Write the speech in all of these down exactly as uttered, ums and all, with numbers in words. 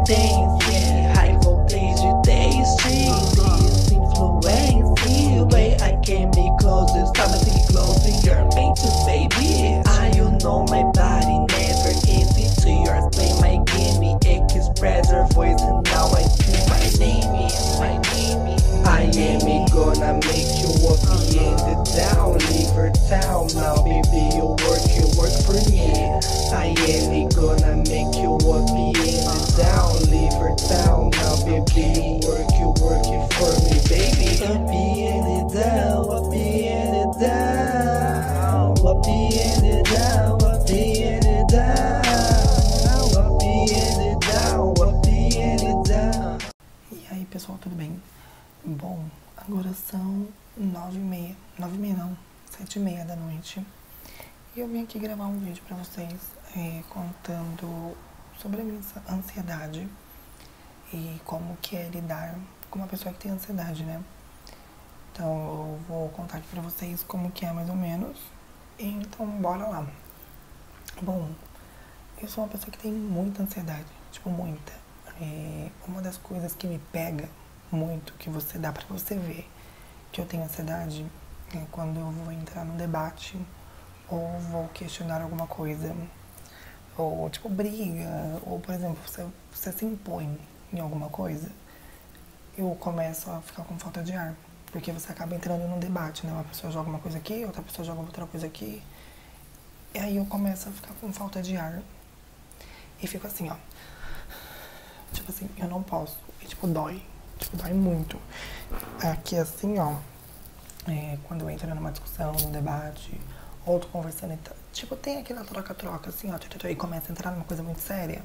potência, high voltage taste. This influence, way I came me closer, something closer, you're meant to baby. Ah, you know my body never easy to yours, play my game, express your voice and now I feel my name, my name. I am gonna make you up in the down, leave her town now, baby. You work, you work for me. I am gonna make you up in the down, leave her town now, baby. You work, you work it for me, baby. Up in the down, up in the down, up in the down, up in the down, up in the down, up in the down. E aí, pessoal, tudo bem? Bom, agora são nove e meia, nove e meia não, sete e meia da noite. E eu vim aqui gravar um vídeo pra vocês é, contando sobre a minha ansiedade e como que é lidar com uma pessoa que tem ansiedade, né? Então eu vou contar aqui pra vocês como que é mais ou menos. Então bora lá. Bom, eu sou uma pessoa que tem muita ansiedade, tipo muita. É, uma das coisas que me pega muito, que você dá pra você ver que eu tenho ansiedade, é quando eu vou entrar num debate ou vou questionar alguma coisa, ou tipo briga, ou por exemplo, você, você se impõe em alguma coisa, eu começo a ficar com falta de ar, porque você acaba entrando num debate, né? Uma pessoa joga uma coisa aqui, outra pessoa joga outra coisa aqui, e aí eu começo a ficar com falta de ar, e fico assim, ó, tipo assim, eu não posso, e tipo, dói. Tipo, dói muito. Aqui assim, ó, é, quando eu entro numa discussão, num debate, ou tô conversando, e tipo, tem aquela troca-troca, assim, ó, e começa a entrar numa coisa muito séria,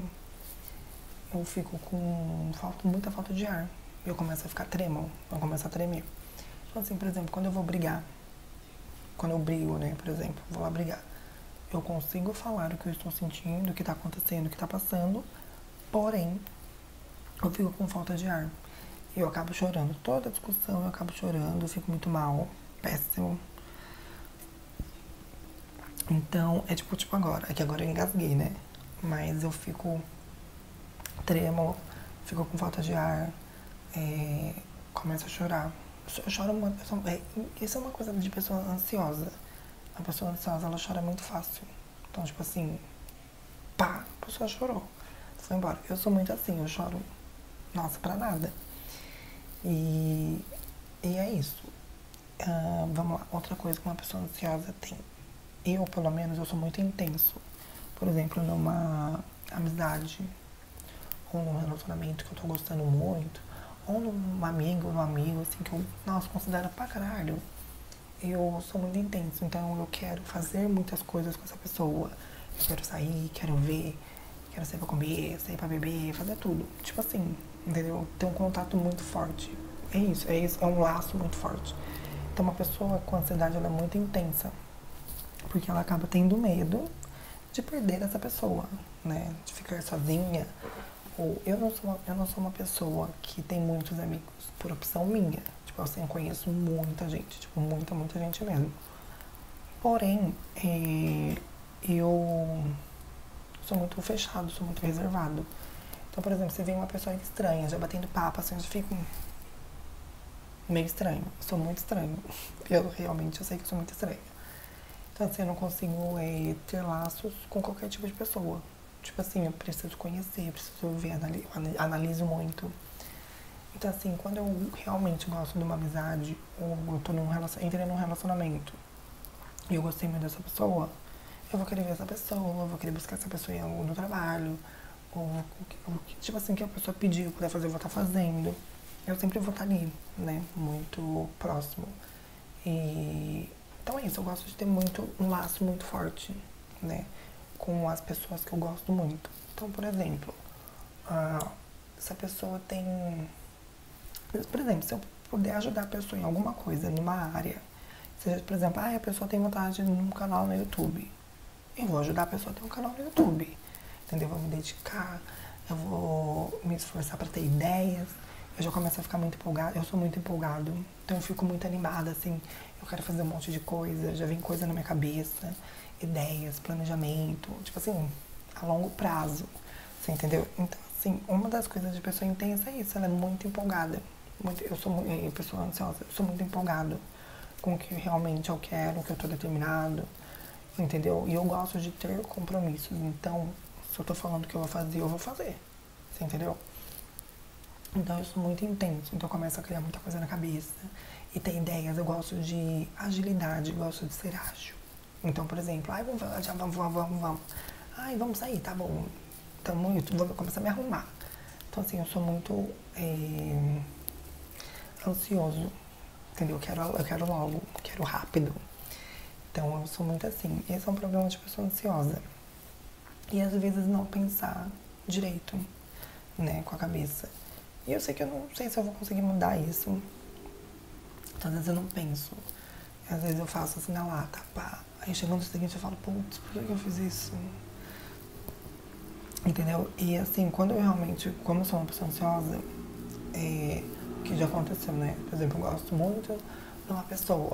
eu fico com falta, muita falta de ar. Eu começo a ficar trêmulo, eu começo a tremer. Então, assim, por exemplo, quando eu vou brigar, quando eu brigo, né, por exemplo, vou lá brigar, eu consigo falar o que eu estou sentindo, o que tá acontecendo, o que tá passando, porém, eu fico com falta de ar. Eu acabo chorando. Toda discussão eu acabo chorando, eu fico muito mal, péssimo. Então, é tipo, tipo agora. É que agora eu engasguei, né? Mas eu fico trêmulo, fico com falta de ar, é, começo a chorar. Eu choro muito. É, isso é uma coisa de pessoa ansiosa. A pessoa ansiosa, ela chora muito fácil. Então, tipo assim, pá, a pessoa chorou, foi embora. Eu sou muito assim, eu choro, nossa, pra nada. E, e é isso. Uh, vamos lá, outra coisa que uma pessoa ansiosa tem. Eu, pelo menos, eu sou muito intenso. Por exemplo, numa amizade, ou num relacionamento que eu tô gostando muito, ou num amigo, num amigo, assim, que eu, nossa, considero pra caralho. Eu sou muito intenso, então eu quero fazer muitas coisas com essa pessoa. Eu quero sair, quero ver, quero sair pra comer, sair pra beber, fazer tudo. Tipo assim, entendeu? Ter um contato muito forte. É isso, é isso, é um laço muito forte. Então uma pessoa com ansiedade, ela é muito intensa, porque ela acaba tendo medo de perder essa pessoa, né? De ficar sozinha. Ou eu não sou uma, eu não sou uma pessoa que tem muitos amigos por opção minha. Tipo, assim, eu conheço muita gente, tipo, muita, muita gente mesmo. Porém, é, eu sou muito fechado, sou muito reservado. Então, por exemplo, se vem uma pessoa estranha, já batendo papo, assim, eu já fico meio estranho. Eu sou muito estranho. Eu realmente, eu sei que eu sou muito estranha. Então, assim, eu não consigo é, ter laços com qualquer tipo de pessoa. Tipo assim, eu preciso conhecer, preciso ver, analiso, analiso muito. Então, assim, quando eu realmente gosto de uma amizade, ou eu tô num relacion... entrei num relacionamento e eu gostei muito dessa pessoa, eu vou querer ver essa pessoa, eu vou querer buscar essa pessoa em algum trabalho, ou, ou tipo assim, que a pessoa pediu, eu puder fazer, eu vou estar fazendo. Eu sempre vou estar ali, né, muito próximo. E então é isso, eu gosto de ter muito, um laço muito forte, né, com as pessoas que eu gosto muito. Então, por exemplo, uh, se a pessoa tem... Por exemplo, se eu puder ajudar a pessoa em alguma coisa, numa área, seja, por exemplo, ah, a pessoa tem vontade de um canal no YouTube, eu vou ajudar a pessoa a ter um canal no YouTube, entendeu? Eu vou me dedicar, eu vou me esforçar para ter ideias, eu já começo a ficar muito empolgada, eu sou muito empolgado, então eu fico muito animada, assim, eu quero fazer um monte de coisa, já vem coisa na minha cabeça, ideias, planejamento, tipo assim, a longo prazo, você entendeu? Então, Sim, uma das coisas de pessoa intensa é isso, ela é muito empolgada. Muito, eu sou muito, pessoa ansiosa, eu sou muito empolgada com o que realmente eu quero, o que eu tô determinado, entendeu? E eu gosto de ter compromissos, então, se eu tô falando que eu vou fazer, eu vou fazer, você entendeu? Então eu sou muito intenso, então eu começo a criar muita coisa na cabeça e ter ideias, eu gosto de agilidade, gosto de ser ágil. Então, por exemplo, ai, vamos, já vamos, vamos, vamos, vamos. Ai, vamos sair, tá bom. Tamo, eu vou começar a me arrumar. Então, assim, eu sou muito é, ansioso, entendeu? Eu quero, eu quero logo, quero rápido. Então, eu sou muito assim. Esse é um problema de pessoa ansiosa. E, às vezes, não pensar direito, né, com a cabeça. E eu sei que eu não sei se eu vou conseguir mudar isso. Então, às vezes, eu não penso. Às vezes, eu faço assim na lata, pá. Aí, chegando no seguinte, eu falo, putz, por que eu fiz isso? Entendeu? E assim, quando eu realmente, como eu sou uma pessoa ansiosa, é, o que já aconteceu, né? Por exemplo, eu gosto muito de uma pessoa.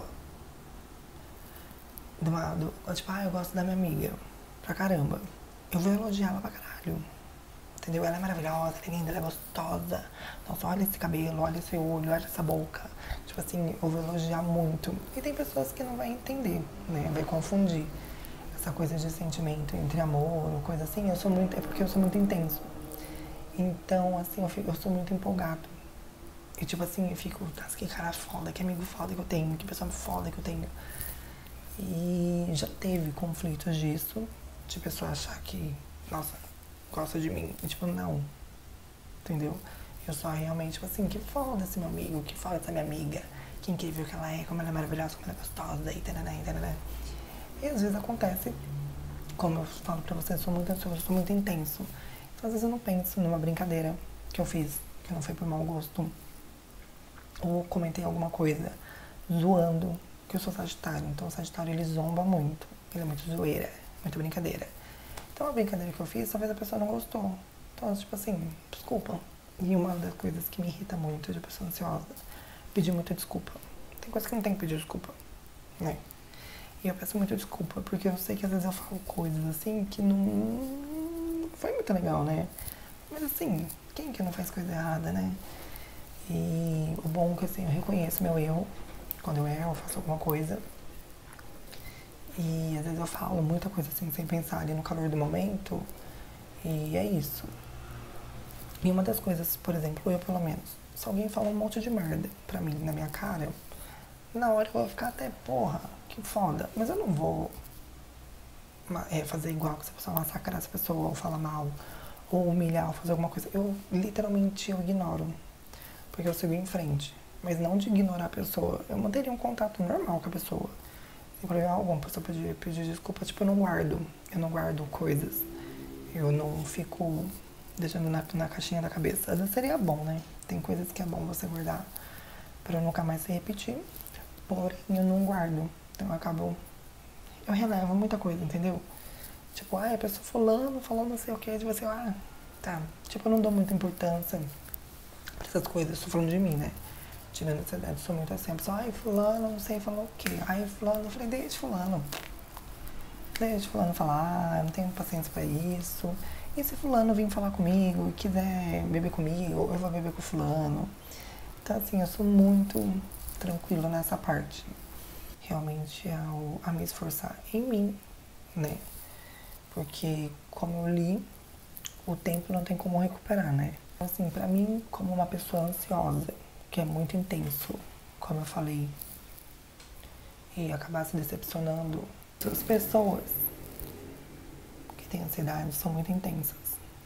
De uma, do, tipo, ah, eu gosto da minha amiga. Pra caramba. Eu vou elogiar ela pra caralho. Entendeu? Ela é maravilhosa, ela é linda, ela é gostosa. Nossa, olha esse cabelo, olha esse olho, olha essa boca. Tipo assim, eu vou elogiar muito. E tem pessoas que não vai entender, né? Vai confundir essa coisa de sentimento entre amor ou coisa assim. Eu sou muito, é porque eu sou muito intenso. Então, assim, eu, fico, eu sou muito empolgado. E tipo assim, eu fico, tá, que cara foda, que amigo foda que eu tenho, que pessoa foda que eu tenho. E já teve conflitos disso, de pessoa achar que, nossa, gosta de mim. E tipo, não. Entendeu? Eu só realmente, tipo assim, que foda esse meu amigo, que foda essa minha amiga, que incrível que ela é, como ela é maravilhosa, como ela é gostosa, e tarará, e tarará. E às vezes acontece, como eu falo pra vocês, eu sou muito ansioso, eu sou muito intenso. Então às vezes eu não penso numa brincadeira que eu fiz, que não foi por mau gosto. Ou comentei alguma coisa zoando, que eu sou sagitário. Então o sagitário, ele zomba muito, ele é muito zoeira, muito brincadeira. Então a brincadeira que eu fiz, talvez a pessoa não gostou. Então, tipo assim, desculpa. E uma das coisas que me irrita muito de pessoa ansiosa, pedir muita desculpa. Tem coisa que não tem que pedir desculpa, né? E eu peço muita desculpa, porque eu sei que às vezes eu falo coisas assim que não, não foi muito legal, né? Mas assim, quem que não faz coisa errada, né? E o bom é que assim, eu reconheço meu erro. Quando eu erro, eu faço alguma coisa. E às vezes eu falo muita coisa assim, sem pensar ali no calor do momento. E é isso. E uma das coisas, por exemplo, eu pelo menos, se alguém fala um monte de merda pra mim, na minha cara, na hora eu vou ficar até, porra, que foda. Mas eu não vou é, fazer igual, se a pessoa massacrar essa pessoa, ou falar mal, ou humilhar, ou fazer alguma coisa. Eu, literalmente, eu ignoro. Porque eu sigo em frente. Mas não de ignorar a pessoa. Eu manteria um contato normal com a pessoa. Sem problema algum, a pessoa pedir, pedir desculpa, tipo, eu não guardo. Eu não guardo coisas. Eu não fico deixando na, na caixinha da cabeça. Às vezes seria bom, né? Tem coisas que é bom você guardar pra nunca mais se repetir. Porém, eu não guardo. Então eu acabo... Eu relevo muita coisa, entendeu? Tipo, ah, a pessoa fulano, falando não sei o que de você. Ah, tá. Tipo, eu não dou muita importância pra essas coisas. Estou falando de mim, né? Tirando essa idade, sou muito assim. A pessoa, ai, fulano, não sei, falou o quê? Ai, fulano, eu falei, deixa fulano. Deixa fulano falar, eu não tenho paciência pra isso. E se fulano vir falar comigo e quiser beber comigo, eu vou beber com fulano. Então, assim, eu sou muito tranquila nessa parte. Realmente, ao, a me esforçar em mim, né? Porque, como eu li, o tempo não tem como recuperar, né? Assim, pra mim, como uma pessoa ansiosa, que é muito intenso, como eu falei, e acabar se decepcionando, as pessoas que têm ansiedade são muito intensas.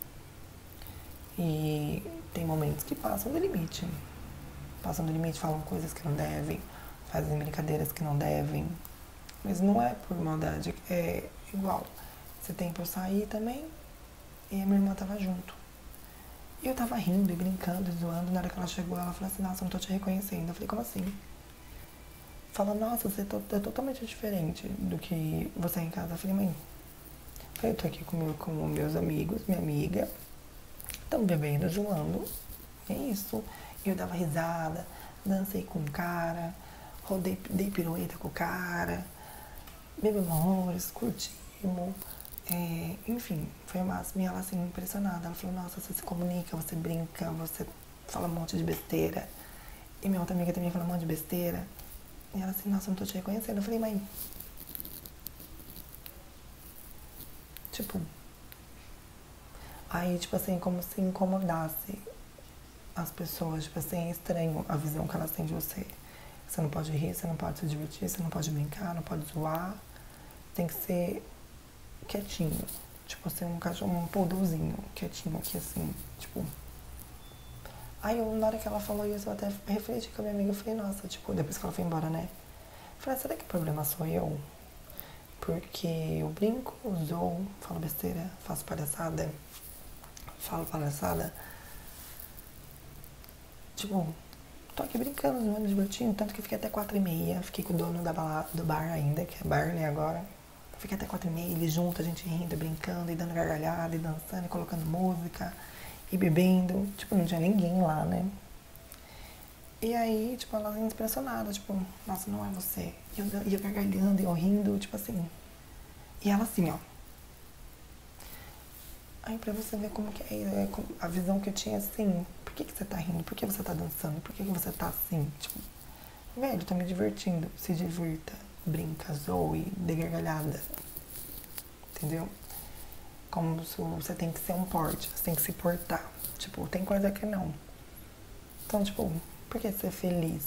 E tem momentos que passam do limite. Passam do limite, falam coisas que não devem, fazem brincadeiras que não devem. Mas não é por maldade, é igual. Esse tempo eu saí também e a minha irmã tava junto. E eu tava rindo e brincando e zoando. Na hora que ela chegou, ela falou assim, nossa, eu não tô te reconhecendo. Eu falei, como assim? Fala, nossa, você é totalmente diferente do que você é em casa. Eu falei, mãe, eu tô aqui com, meu, com meus amigos, minha amiga. Estamos bebendo, zoando. É isso. Eu dava risada, dancei com o cara, rodei, dei pirueta com o cara, bebemos horrores, curtimos. É, enfim, foi o máximo. E ela assim, impressionada. Ela falou, nossa, você se comunica, você brinca, você fala um monte de besteira. E minha outra amiga também fala um monte de besteira. E ela assim, nossa, eu não tô te reconhecendo. Eu falei, mãe. Tipo. Aí, tipo assim, como se incomodasse as pessoas. Tipo assim, é estranho a visão que elas têm de você. Você não pode rir, você não pode se divertir, você não pode brincar, não pode zoar. Tem que ser quietinho. Tipo assim, um cachorro, um poodlezinho, quietinho aqui assim, tipo. Aí eu, na hora que ela falou isso, eu até refleti com a minha amiga. Eu falei, nossa, tipo, depois que ela foi embora, né? Eu falei, será que o problema sou eu? Porque eu brinco, zoo, falo besteira, faço palhaçada, falo palhaçada. Tipo, tô aqui brincando, zoando, divertindo. Tanto que eu fiquei até quatro e meia. Fiquei com o dono da balada, do bar ainda, que é Barney agora. Fiquei até quatro e meia, ele junto, a gente rindo, brincando, e dando gargalhada, e dançando, e colocando música, e bebendo. Tipo, não tinha ninguém lá, né? E aí, tipo, ela impressionada, tipo, nossa, não é você. E eu, e eu gargalhando, e eu rindo, tipo assim. E ela assim, ó. Aí pra você ver como que é a visão que eu tinha assim, por que que você tá rindo? Por que você tá dançando? Por que que você tá assim? Tipo, velho, tô me divertindo. Se divirta, brinca, zoe, dê gargalhada. Entendeu? Como se você tem que ser um porte, você tem que se portar. Tipo, tem coisa que não. Então, tipo, por que ser feliz?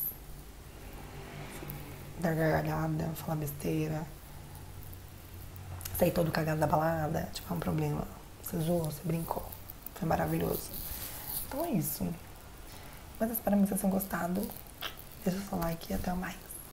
Dar gargalhada, falar besteira, sair todo cagado da balada, tipo, é um problema. Você zoou, você brincou. Foi maravilhoso. Então é isso. Mas espero que vocês tenham gostado. Deixa o seu like e até mais.